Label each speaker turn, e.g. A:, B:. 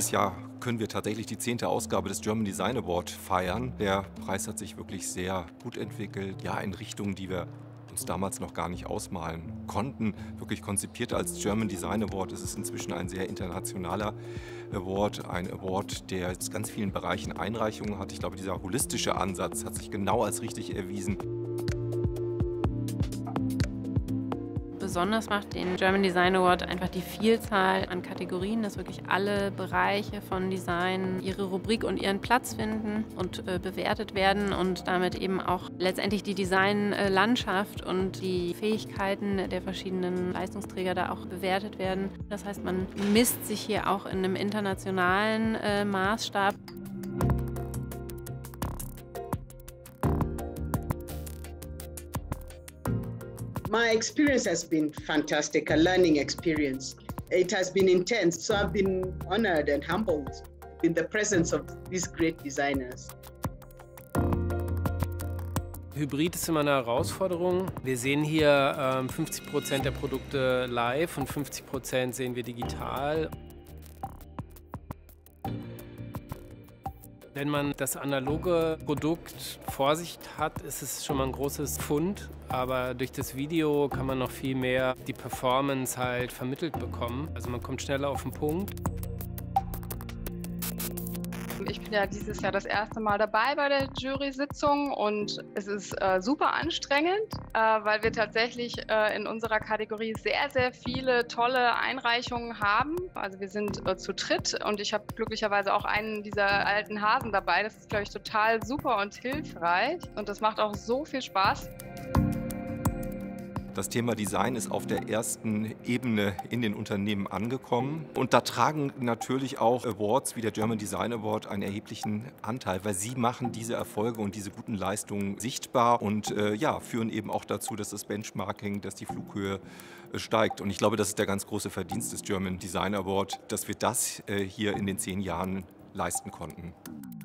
A: Dieses Jahr können wir tatsächlich die 10. Ausgabe des German Design Award feiern. Der Preis hat sich wirklich sehr gut entwickelt, ja, in Richtungen, die wir uns damals noch gar nicht ausmalen konnten. Wirklich konzipiert als German Design Award ist es inzwischen ein sehr internationaler Award, ein Award, der aus ganz vielen Bereichen Einreichungen hat. Ich glaube, dieser holistische Ansatz hat sich genau als richtig erwiesen.
B: Besonders macht den German Design Award einfach die Vielzahl an Kategorien, dass wirklich alle Bereiche von Design ihre Rubrik und ihren Platz finden und bewertet werden und damit eben auch letztendlich die Designlandschaft und die Fähigkeiten der verschiedenen Leistungsträger da auch bewertet werden. Das heißt, man misst sich hier auch in einem internationalen Maßstab.
C: My experience has been fantastic, a learning experience. It has been intense, so I've been honored and humbled in the presence of these great designers.
D: Hybrid ist immer eine Herausforderung. Wir sehen hier 50% der Produkte live und 50% sehen wir digital. Wenn man das analoge Produkt vor sich hat, ist es schon mal ein großes Pfund. Aber durch das Video kann man noch viel mehr die Performance halt vermittelt bekommen. Also man kommt schneller auf den Punkt.
E: Ich bin ja dieses Jahr das erste Mal dabei bei der Jury-Sitzung und es ist super anstrengend, weil wir tatsächlich in unserer Kategorie sehr, sehr viele tolle Einreichungen haben. Also wir sind zu dritt und ich habe glücklicherweise auch einen dieser alten Hasen dabei. Das ist, glaube ich, total super und hilfreich und das macht auch so viel Spaß.
A: Das Thema Design ist auf der ersten Ebene in den Unternehmen angekommen. Und da tragen natürlich auch Awards wie der German Design Award einen erheblichen Anteil, weil sie machen diese Erfolge und diese guten Leistungen sichtbar und ja, führen eben auch dazu, dass das Benchmarking, dass die Flughöhe steigt. Und ich glaube, das ist der ganz große Verdienst des German Design Award, dass wir das hier in den 10 Jahren leisten konnten.